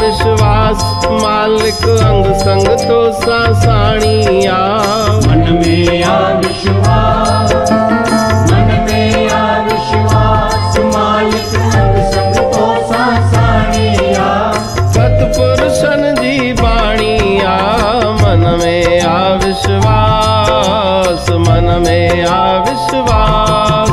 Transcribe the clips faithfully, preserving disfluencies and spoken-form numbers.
विश्वास, मालिक अंग संग तो सासाणिया। मन में आ विश्वास, मन में आ विश्वास, मालिक अंग संग तो सासाणिया। सतपुरुषन जी बाणिया, मन में आ विश्वास, मन में आ विश्वास।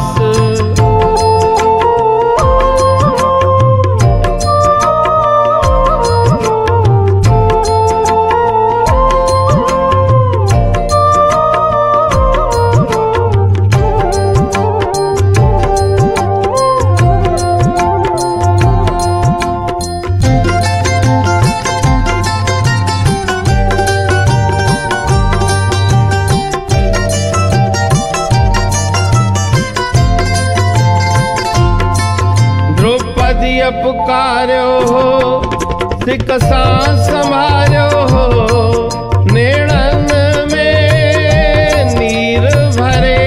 पुकार्यो हो सिकसा संभार्यो हो, नेणन में नीर भरे।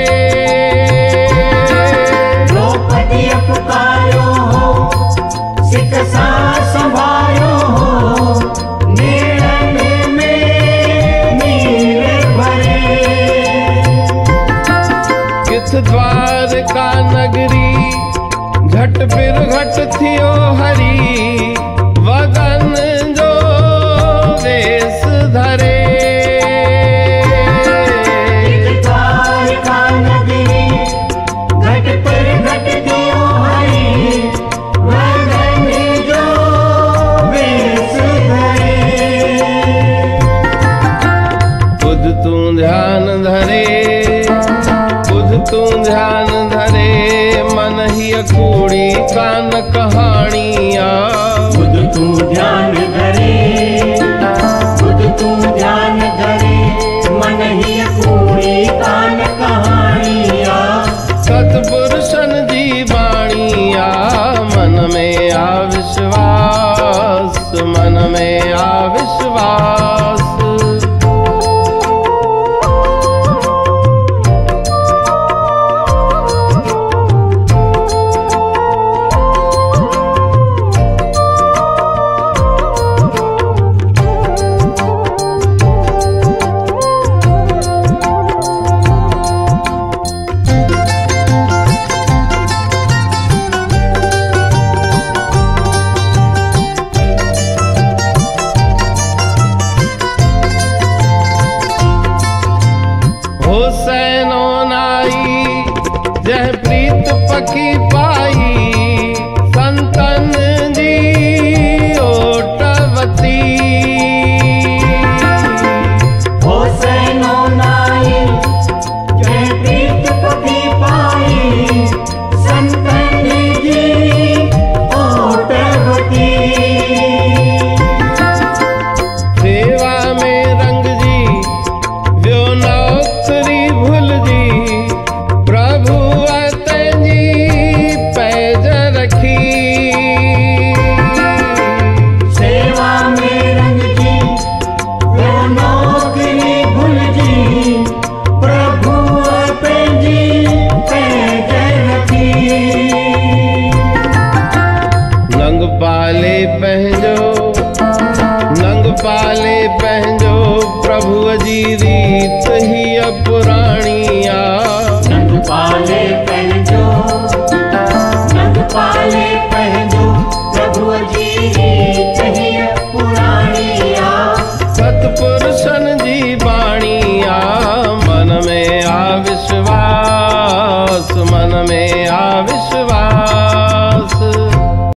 द्रौपदी पुकार्यो हो सिकसा संभार्यो हो, नेणन में नीर भरे। किस द्वार का नगरी घट फिर घट थियो हरी, वगन जो वेश धरे। द्वार का नगरी घट फिर घट थियो हरी, वगन जो वेश धरे। बुध तू ध्यान धरे, बुध तू ध्यान धरे, मन ही कूड़ी कान कहानिया। बुध तू ध्यान धरे, बुध तू ध्यान धरे, मन ही कूड़ी कान कहानिया। सतपुरुषन जी बाणिया, मन में आ विश्वास, मन में आ विश्वास। हुसैनो नाई जह प्रीत पकी पाई, संतन जी ओटवती। हुसैनो नाई जह प्रीत पकी पाई, संतन जी ओटवती। सेवा में रंग जी व्यो नौकरी भूल जी, प्रभु जी पैज रखी। सेवा में रंग जी व्यो नौकरी भूल जी, प्रभु जी पैज रखी। नंग पाले पहजो, नंग पाले पहजो, प्रभु जी रीत ही पुराणिया। नंग पाले पहजो, नंग पाले पहजो, प्रभु जी रीत ही पुराणिया। सतपुरुषन जी बाणिया, मन में आ विश्वास, मन में आ विश्वास।